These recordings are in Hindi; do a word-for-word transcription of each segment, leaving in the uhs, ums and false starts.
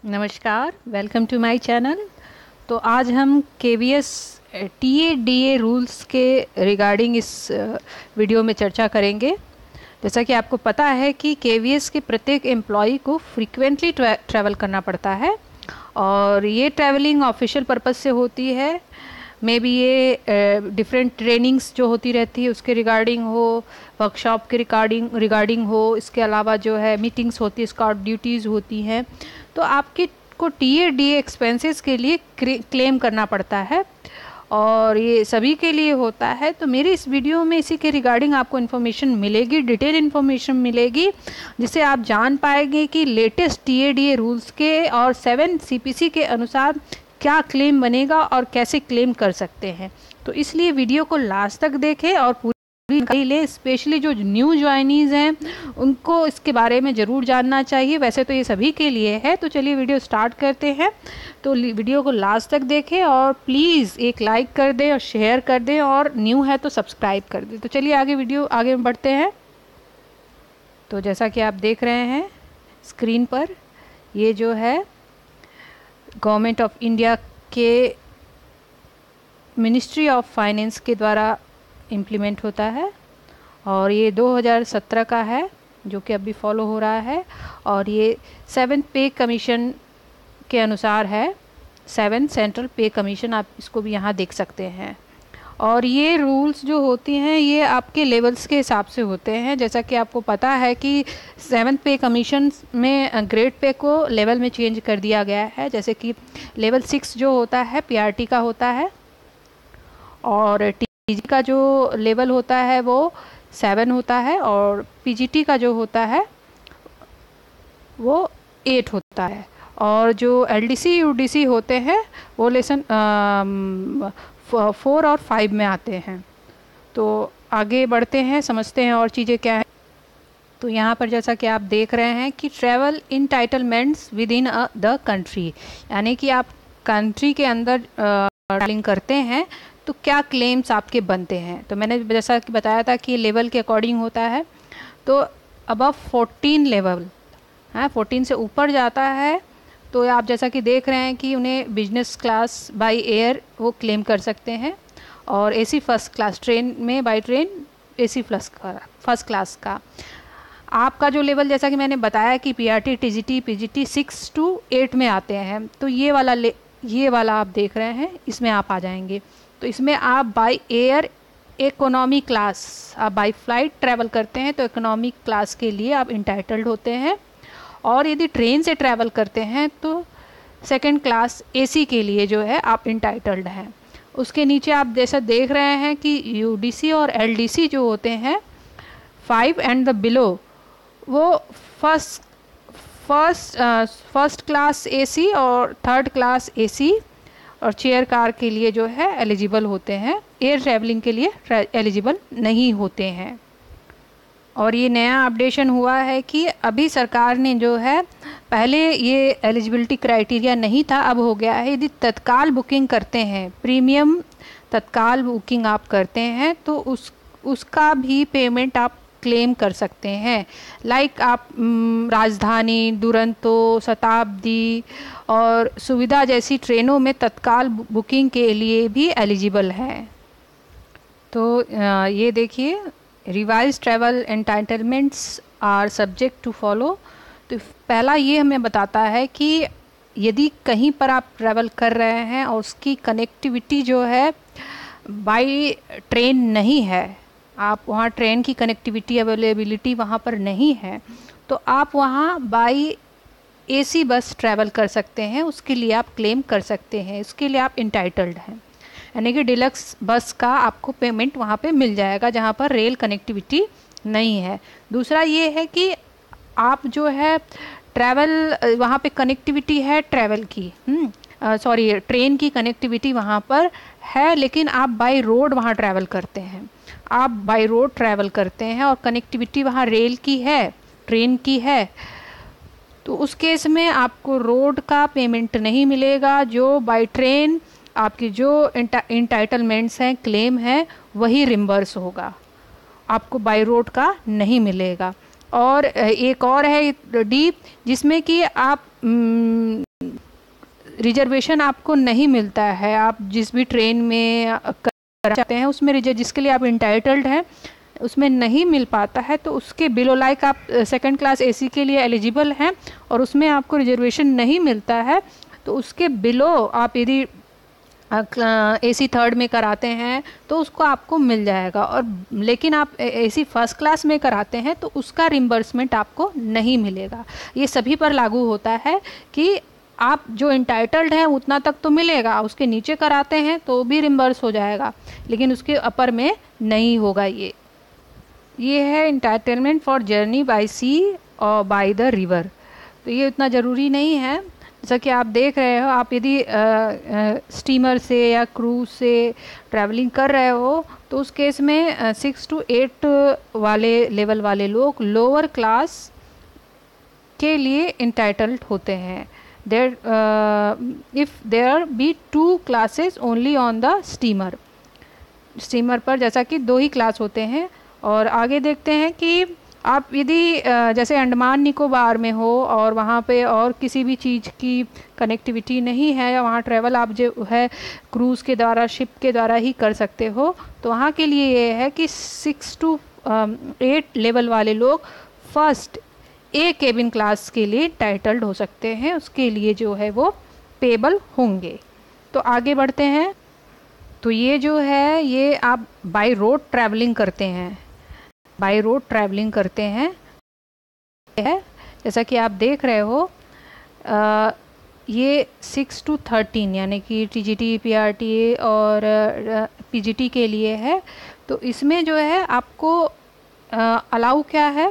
नमस्कार, वेलकम टू माय चैनल। तो आज हम K V S T A D A rules के रिगार्डिंग इस वीडियो में चर्चा करेंगे। जैसा कि आपको पता है कि के वी एस के प्रत्येक एम्प्लॉई को फ्रीक्वेंटली ट्रैवल करना पड़ता है और ये ट्रैवलिंग ऑफिशियल पर्पस से होती है। मे बी ये डिफरेंट uh, ट्रेनिंग्स जो होती रहती है उसके रिगार्डिंग हो, वर्कशॉप के रिगार्डिंग रिगार्डिंग हो, इसके अलावा जो है मीटिंग्स होती है, स्काउट ड्यूटीज़ होती हैं। तो आपकी को T A D A expenses के लिए क्लेम करना पड़ता है और ये सभी के लिए होता है। तो मेरे इस वीडियो में इसी के रिगार्डिंग आपको इन्फॉर्मेशन मिलेगी, डिटेल इन्फॉर्मेशन मिलेगी, जिससे आप जान पाएंगे कि latest T A D A rules के और सेवन सी पी सी के अनुसार क्या क्लेम बनेगा और कैसे क्लेम कर सकते हैं। तो इसलिए वीडियो को लास्ट तक देखें और पूरी जानकारी लें। स्पेशली जो न्यू ज्वाइनीज हैं उनको इसके बारे में ज़रूर जानना चाहिए। वैसे तो ये सभी के लिए है। तो चलिए वीडियो स्टार्ट करते हैं। तो वीडियो को लास्ट तक देखें और प्लीज़ एक लाइक कर दें और शेयर कर दें और न्यू है तो सब्सक्राइब कर दें। तो चलिए आगे वीडियो आगे बढ़ते हैं। तो जैसा कि आप देख रहे हैं स्क्रीन पर, ये जो है गवर्नमेंट ऑफ इंडिया के मिनिस्ट्री ऑफ फाइनेंस के द्वारा इम्प्लीमेंट होता है और ये दो हज़ार सत्रह का है जो कि अभी फॉलो हो रहा है। और ये सेवन पे कमीशन के अनुसार है, सेवन सेंट्रल पे कमीशन, आप इसको भी यहाँ देख सकते हैं। और ये रूल्स जो होती हैं ये आपके लेवल्स के हिसाब से होते हैं। जैसा कि आपको पता है कि सेवन पे कमीशन में ग्रेड पे को लेवल में चेंज कर दिया गया है। जैसे कि लेवल सिक्स जो होता है पी आर टी का होता है और टी जी का जो लेवल होता है वो सेवन होता है और पी जी टी का जो होता है वो एट होता है। और जो L D C U D C होते हैं वो लेसन फोर और फाइव में आते हैं। तो आगे बढ़ते हैं, समझते हैं और चीज़ें क्या हैं। तो यहाँ पर जैसा कि आप देख रहे हैं कि travel entitlements within the country, यानी कि आप कंट्री के अंदर ट्रैवलिंग करते हैं तो क्या क्लेम्स आपके बनते हैं। तो मैंने जैसा कि बताया था कि लेवल के अकॉर्डिंग होता है। तो अबव फोर्टीन लेवल है, फोर्टीन से ऊपर जाता है तो आप जैसा कि देख रहे हैं कि उन्हें बिजनेस क्लास बाय एयर वो क्लेम कर सकते हैं और एसी फर्स्ट क्लास, ट्रेन में by train AC first first class का। आपका जो लेवल जैसा कि मैंने बताया कि P R T, T G T, P G T six two eight में आते हैं। तो ये वाला ले ये वाला आप देख रहे हैं, इसमें आप आ जाएंगे। तो इसमें आप बाय एयर इकोनॉमी क्लास, आप बाय फ्लाइट ट्रैवल करते हैं तो इकोनॉमी क्लास के लिए आप इंटाइटल्ड होते हैं। और यदि ट्रेन से ट्रैवल करते हैं तो सेकंड क्लास एसी के लिए जो है आप इंटाइटल्ड हैं। उसके नीचे आप जैसा देख रहे हैं कि यू डी सी और एल डी सी जो होते हैं फाइव एंड द बिलो, वो first first first class AC और थर्ड क्लास एसी और चेयर कार के लिए जो है एलिजिबल होते हैं, एयर ट्रैवलिंग के लिए एलिजिबल नहीं होते हैं। और ये नया अपडेशन हुआ है कि अभी सरकार ने जो है, पहले ये एलिजिबिलिटी क्राइटेरिया नहीं था, अब हो गया है। यदि तत्काल बुकिंग करते हैं, प्रीमियम तत्काल बुकिंग आप करते हैं तो उस उसका भी पेमेंट आप क्लेम कर सकते हैं। लाइक आप राजधानी, दुरंतो, शताब्दी और सुविधा जैसी ट्रेनों में तत्काल बुकिंग के लिए भी एलिजिबल है। तो ये देखिए, revise travel entitlements are subject to follow. तो पहला ये हमें बताता है कि यदि कहीं पर आप ट्रैवल कर रहे हैं और उसकी कनेक्टिविटी जो है बाय ट्रेन नहीं है, आप वहाँ ट्रेन की कनेक्टिविटी अवेलेबिलिटी वहाँ पर नहीं है, तो आप वहाँ बाय एसी बस ट्रैवल कर सकते हैं। उसके लिए आप क्लेम कर सकते हैं, इसके लिए आप इंटाइटल्ड हैं। यानी कि डिलक्स बस का आपको पेमेंट वहाँ पे मिल जाएगा जहाँ पर रेल कनेक्टिविटी नहीं है। दूसरा ये है कि आप जो है ट्रैवल, वहाँ पे कनेक्टिविटी है ट्रैवल की, सॉरी ट्रेन की कनेक्टिविटी वहाँ पर है, लेकिन आप बाय रोड वहाँ ट्रैवल करते हैं, आप बाय रोड ट्रैवल करते हैं और कनेक्टिविटी वहाँ रेल की है, ट्रेन की है। तो उस केस में आपको रोड का पेमेंट नहीं मिलेगा। जो बाय ट्रेन आपकी जो इंटाइटलमेंट्स हैं, क्लेम है, वही रिम्बर्स होगा, आपको बाय रोड का नहीं मिलेगा। और एक और है डी, जिसमें कि आप रिजर्वेशन आपको नहीं मिलता है, आप जिस भी ट्रेन में करना चाहते हैं उसमें जिसके लिए आप इंटाइटल्ड हैं उसमें नहीं मिल पाता है, तो उसके बिलो लाइक आप सेकंड क्लास एसी के लिए एलिजिबल हैं और उसमें आपको रिजर्वेशन नहीं मिलता है, तो उसके बिलो आप यदि एसी थर्ड में कराते हैं तो उसको आपको मिल जाएगा। और लेकिन आप एसी फर्स्ट क्लास में कराते हैं तो उसका रिम्बर्समेंट आपको नहीं मिलेगा। ये सभी पर लागू होता है कि आप जो इंटाइटल्ड हैं उतना तक तो मिलेगा, उसके नीचे कराते हैं तो भी रिम्बर्स हो जाएगा, लेकिन उसके अपर में नहीं होगा। ये ये है entitlement for journey by sea और बाय द रिवर। तो ये उतना ज़रूरी नहीं है। जैसा कि आप देख रहे हो, आप यदि स्टीमर से या क्रूज से ट्रैवलिंग कर रहे हो तो उस केस में सिक्स टू एट वाले लेवल वाले लोग लोअर क्लास के लिए इंटाइटल्ड होते हैं। There if there be two classes only on the steamer. Steamer पर जैसा कि दो ही क्लास होते हैं। और आगे देखते हैं कि आप यदि जैसे अंडमान निकोबार में हो और वहाँ पे और किसी भी चीज़ की कनेक्टिविटी नहीं है या वहाँ ट्रैवल आप जो है क्रूज़ के द्वारा शिप के द्वारा ही कर सकते हो, तो वहाँ के लिए ये है कि सिक्स टू एट लेवल वाले लोग फर्स्ट ए केबिन क्लास के लिए टाइटल्ड हो सकते हैं, उसके लिए जो है वो पेबल होंगे। तो आगे बढ़ते हैं। तो ये जो है ये आप बाय रोड ट्रैवलिंग करते हैं, बाय रोड ट्रैवलिंग करते हैं है जैसा कि आप देख रहे हो। आ, ये सिक्स टू थर्टीन यानी कि टीजीटी, पीआरटीए और पीजीटी के लिए है। तो इसमें जो है आपको अलाउ क्या है,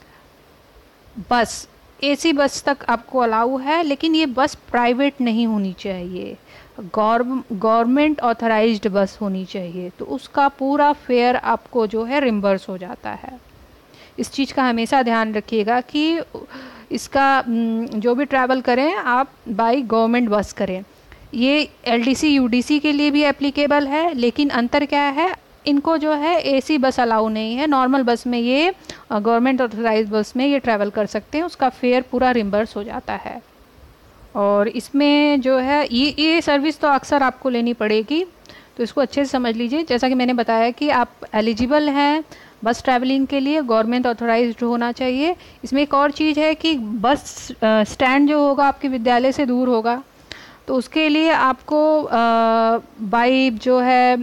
बस एसी बस तक आपको अलाउ है, लेकिन ये बस प्राइवेट नहीं होनी चाहिए, गवर्नमेंट ऑथराइज्ड बस होनी चाहिए। तो उसका पूरा फेयर आपको जो है रिम्बर्स हो जाता है। इस चीज़ का हमेशा ध्यान रखिएगा कि इसका जो भी ट्रैवल करें आप बाय गवर्नमेंट बस करें। ये एलडीसी यूडीसी के लिए भी एप्लीकेबल है, लेकिन अंतर क्या है, इनको जो है एसी बस अलाउ नहीं है। नॉर्मल बस में ये गवर्नमेंट ऑथराइज बस में ये ट्रैवल कर सकते हैं, उसका फेयर पूरा रिम्बर्स हो जाता है। और इसमें जो है ये ये सर्विस तो अक्सर आपको लेनी पड़ेगी, तो इसको अच्छे से समझ लीजिए। जैसा कि मैंने बताया कि आप एलिजिबल हैं बस ट्रैवलिंग के लिए, गवर्नमेंट ऑथराइज्ड होना चाहिए। इसमें एक और चीज़ है कि बस स्टैंड जो होगा आपके विद्यालय से दूर होगा, तो उसके लिए आपको बाई जो है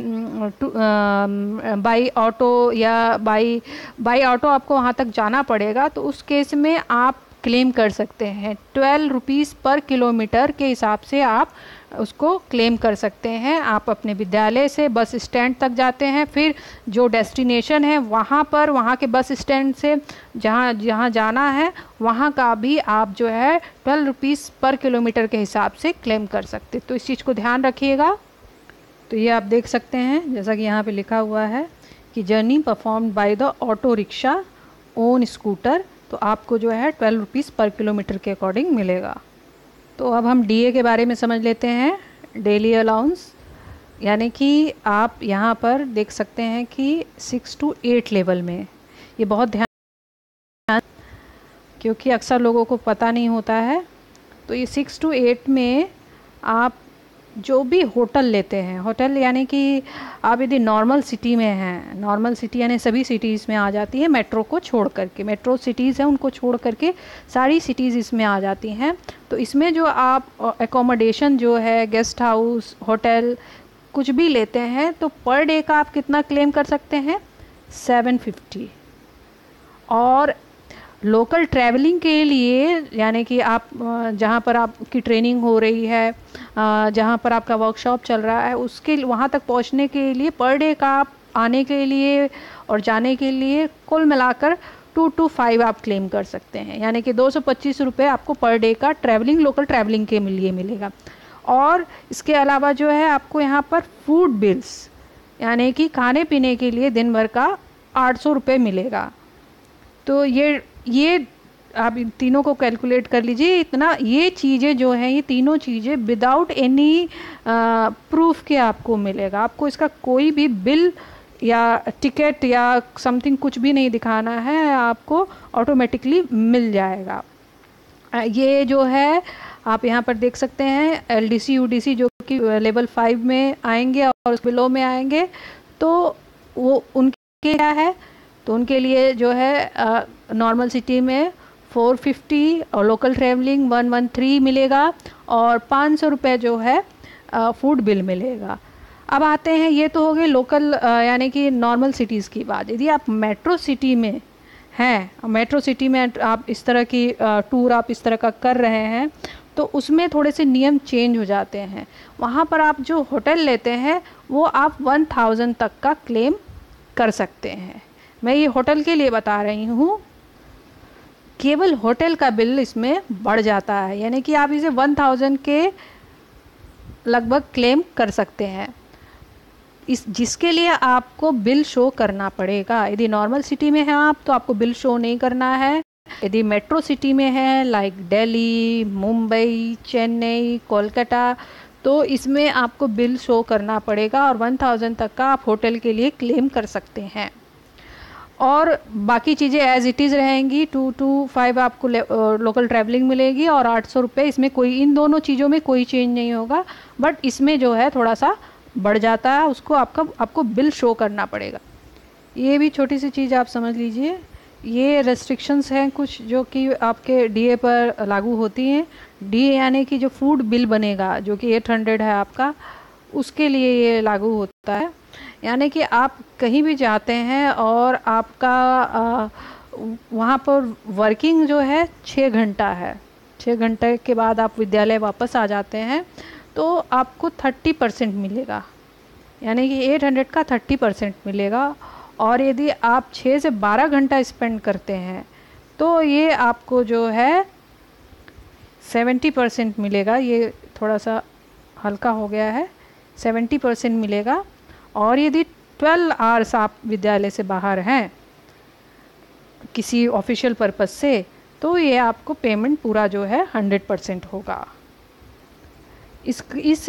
बाई ऑटो या बाई बाई ऑटो आपको वहाँ तक जाना पड़ेगा। तो उस केस में आप क्लेम कर सकते हैं ट्वेल्व रुपीज़ पर किलोमीटर के हिसाब से आप उसको क्लेम कर सकते हैं। आप अपने विद्यालय से बस स्टैंड तक जाते हैं, फिर जो डेस्टिनेशन है वहाँ पर, वहाँ के बस स्टैंड से जहाँ जहाँ जाना है वहाँ का भी आप जो है ट्वेल्व रुपीज़ पर किलोमीटर के हिसाब से क्लेम कर सकते। तो इस चीज़ को ध्यान रखिएगा। तो ये आप देख सकते हैं जैसा कि यहाँ पे लिखा हुआ है कि journey performed by the auto rickshaw own scooter, तो आपको जो है ट्वेल्व रुपीज़ पर किलोमीटर के अकॉर्डिंग मिलेगा। तो अब हम डीए के बारे में समझ लेते हैं, डेली अलाउंस। यानी कि आप यहाँ पर देख सकते हैं कि सिक्स टू एट लेवल में, ये बहुत ध्यान क्योंकि अक्सर लोगों को पता नहीं होता है। तो ये सिक्स टू एट में आप जो भी होटल लेते हैं, होटल यानी कि आप यदि नॉर्मल सिटी में हैं, नॉर्मल सिटी यानी सभी सिटीज़ में आ जाती है, मेट्रो को छोड़ करके, मेट्रो सिटीज़ हैं उनको छोड़ करके सारी सिटीज़ इसमें आ जाती हैं। तो इसमें जो आप एकोमोडेशन जो है, गेस्ट हाउस, होटल कुछ भी लेते हैं, तो पर डे का आप कितना क्लेम कर सकते हैं, सेवन फिफ्टी। और लोकल ट्रैवलिंग के लिए यानी कि आप जहाँ पर आपकी ट्रेनिंग हो रही है, जहाँ पर आपका वर्कशॉप चल रहा है, उसके वहाँ तक पहुँचने के लिए पर डे का आप आने के लिए और जाने के लिए कुल मिलाकर टू टू फाइव आप क्लेम कर सकते हैं। यानी कि दो सौ पच्चीस रुपये आपको पर डे का ट्रैवलिंग, लोकल ट्रैवलिंग के लिए मिलेगा। और इसके अलावा जो है आपको यहाँ पर फूड बिल्स यानी कि खाने पीने के लिए दिन भर का आठ सौ रुपये मिलेगा। तो ये ये आप इन तीनों को कैलकुलेट कर लीजिए, इतना ये चीज़ें जो हैं, ये तीनों चीज़ें विदाउट एनी प्रूफ के आपको मिलेगा। आपको इसका कोई भी बिल या टिकट या समथिंग कुछ भी नहीं दिखाना है, आपको ऑटोमेटिकली मिल जाएगा। ये जो है आप यहाँ पर देख सकते हैं L D C U D C जो कि लेवल फाइव में आएंगे और बिलो में आएंगे, तो वो उनके क्या है, तो उनके लिए जो है नॉर्मल सिटी में फोर फिफ्टी और local travelling one one three मिलेगा और पाँच सौ रुपये जो है फूड बिल मिलेगा। अब आते हैं, ये तो हो गए लोकल यानी कि नॉर्मल सिटीज़ की बात। यदि आप मेट्रो सिटी में हैं, मेट्रो सिटी में आप इस तरह की टूर आप इस तरह का कर रहे हैं, तो उसमें थोड़े से नियम चेंज हो जाते हैं। वहाँ पर आप जो होटल लेते हैं वो आप वन थाउजेंड तक का क्लेम कर सकते हैं। मैं ये होटल के लिए बता रही हूँ, केवल होटल का बिल इसमें बढ़ जाता है, यानी कि आप इसे वन थाउजेंड के लगभग क्लेम कर सकते हैं, इस जिसके लिए आपको बिल शो करना पड़ेगा। यदि नॉर्मल सिटी में है आप तो आपको बिल शो नहीं करना है। यदि मेट्रो सिटी में है लाइक दिल्ली, मुंबई, चेन्नई, कोलकाता, तो इसमें आपको बिल शो करना पड़ेगा और वन थाउजेंड तक का आप होटल के लिए क्लेम कर सकते हैं। और बाकी चीज़ें एज इट इज़ रहेंगी। टू टू फाइव आपको लोकल ट्रैवलिंग मिलेगी और आठ सौ रुपये इसमें कोई, इन दोनों चीज़ों में कोई चेंज नहीं होगा, बट इसमें जो है थोड़ा सा बढ़ जाता है, उसको आपका आपको बिल शो करना पड़ेगा। ये भी छोटी सी चीज़ आप समझ लीजिए। ये रेस्ट्रिक्शंस हैं कुछ जो कि आपके डीए पर लागू होती हैं। डीए यानी कि जो फूड बिल बनेगा जो कि एट हंड्रेड है आपका, उसके लिए ये लागू होता है। यानी कि आप कहीं भी जाते हैं और आपका आ, वहाँ पर वर्किंग जो है छः घंटा है, छः घंटे के बाद आप विद्यालय वापस आ जाते हैं, तो आपको थर्टी परसेंट मिलेगा, यानी कि एट हंड्रेड का थर्टी परसेंट मिलेगा। और यदि आप छः से बारह घंटा स्पेंड करते हैं तो ये आपको जो है सेवेंटी परसेंट मिलेगा। ये थोड़ा सा हल्का हो गया है, सेवेंटी परसेंट मिलेगा। और यदि ट्वेल्व आवर्स आप विद्यालय से बाहर हैं किसी ऑफिशियल पर्पस से, तो ये आपको पेमेंट पूरा जो है हंड्रेड परसेंट होगा। इस इस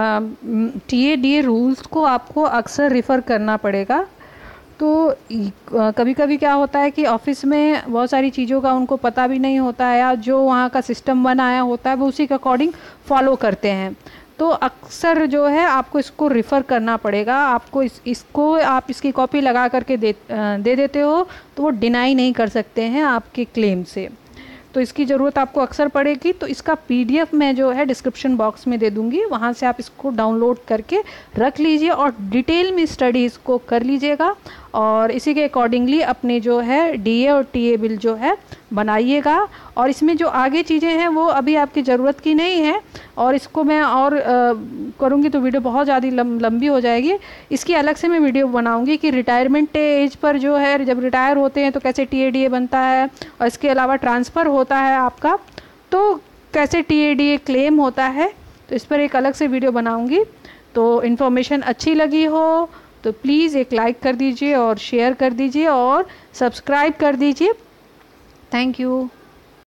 T A D A rules को आपको अक्सर रिफ़र करना पड़ेगा। तो कभी कभी क्या होता है कि ऑफिस में बहुत सारी चीज़ों का उनको पता भी नहीं होता है, या जो वहाँ का सिस्टम बनाया होता है वो उसी के अकॉर्डिंग फॉलो करते हैं, तो अक्सर जो है आपको इसको रिफ़र करना पड़ेगा। आपको इस इसको आप इसकी कॉपी लगा करके दे दे देते हो तो वो डिनाई नहीं कर सकते हैं आपके क्लेम से, तो इसकी ज़रूरत आपको अक्सर पड़ेगी। तो इसका पीडीएफ मैं जो है डिस्क्रिप्शन बॉक्स में दे दूंगी, वहाँ से आप इसको डाउनलोड करके रख लीजिए और डिटेल में स्टडी इसको कर लीजिएगा और इसी के अकॉर्डिंगली अपने जो है डीए और टीए बिल जो है बनाइएगा। और इसमें जो आगे चीज़ें हैं वो अभी आपकी ज़रूरत की नहीं है, और इसको मैं और करूँगी तो वीडियो बहुत ज़्यादा लम, लंबी हो जाएगी। इसकी अलग से मैं वीडियो बनाऊँगी कि रिटायरमेंट एज पर जो है जब रिटायर होते हैं तो कैसे टीए डीए बनता है, और इसके अलावा ट्रांसफ़र होता है आपका तो कैसे टीए डीए क्लेम होता है, तो इस पर एक अलग से वीडियो बनाऊँगी। तो इन्फॉर्मेशन अच्छी लगी हो तो प्लीज़ एक लाइक कर दीजिए और शेयर कर दीजिए और सब्सक्राइब कर दीजिए। Thank you.